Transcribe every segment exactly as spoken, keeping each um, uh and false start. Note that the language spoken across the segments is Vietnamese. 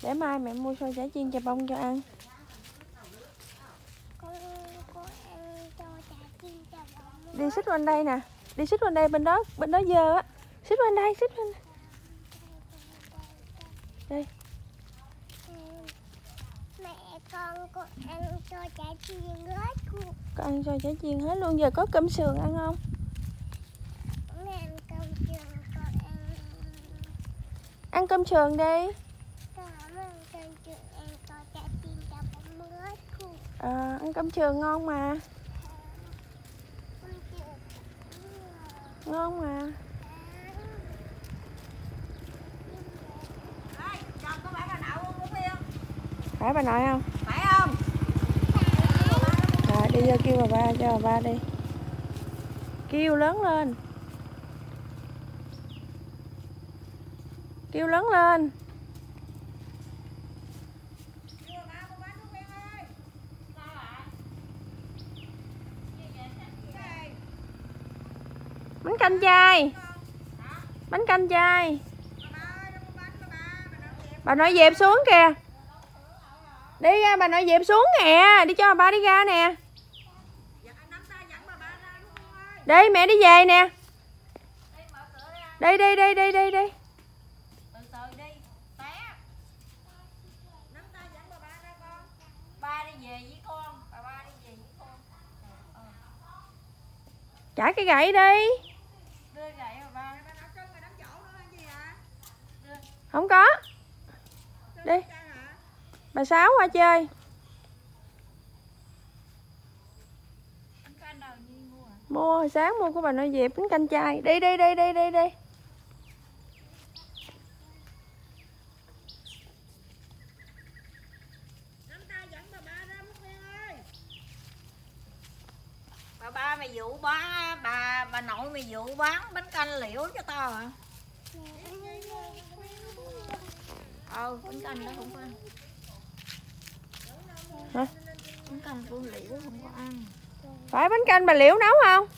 Để mai mẹ mua xôi chả chiên chà bông cho ăn. Đi xích quanh đây nè. Đi xích quanh đây, bên đó, bên đó dơ á. Xích quanh đây, xích quanh đây. Đây. Mẹ con con ăn xôi chả chiên hết luôn. Con ăn xôi chả chiên hết luôn. Giờ có cơm sườn ăn không? Con ăn cơm sườn, con ăn... Ăn cơm sườn đi. Con không ăn cơm sườn, ăn xôi chả chiên chà bông hết luôn. À, ăn cơm sườn ngon mà. Ngon mà. Chồng có phải bà nội không Phú Phiên? Phải bà nội không? Phải không? Rồi đi vô kêu bà ba, cho bà ba đi. Kêu lớn lên. Kêu lớn lên. Bánh canh chay. Bánh canh chay. Bà nội dẹp xuống kìa. Đi ra bà nội dẹp xuống nè. Đi cho bà ba đi ra nè. Đi mẹ đi về nè. Đi đi đi đi đi đi. Từ từ đi, té. Nắm tay dẫn bà ba ra con. Ba đi về với con, bà ba đi về với con. Ờ. Trả cái gậy đi. Đưa gậy bà ba. Bà nấu cơm rồi đấm chỗ nữa làm gì hả? Đưa. Không có. Đi. Bà Sáu qua chơi. Bánh canh đâu Nhi mua hả? Mua hồi sáng mua của bà nội dẹp bánh canh chay. Đi đi đi đi đi đi. Nắm tay dẫn bà ba ra Phú Phiên ơi. Bà ba mày dụ ba bà bà nội mày dụ bán bánh canh liễu cho tao hả? Ờ, bánh canh đó không có ăn. Hả? Bánh canh của liễu không có ăn. Phải bánh canh bà Liễu nấu không?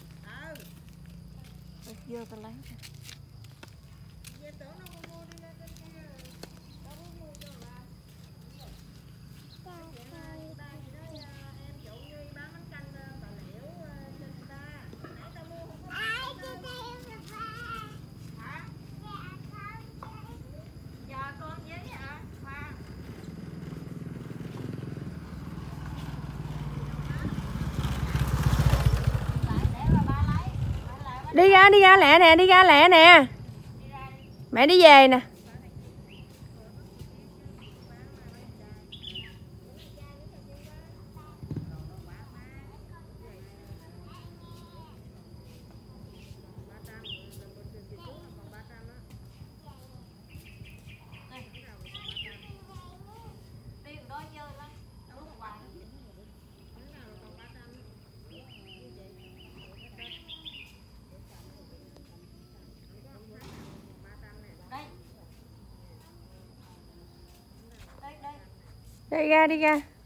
Ừ. Vô tao lấy. Đi ra đi ra lẹ nè, đi ra lẹ nè. Mẹ đi về nè. Đi ra đi ra.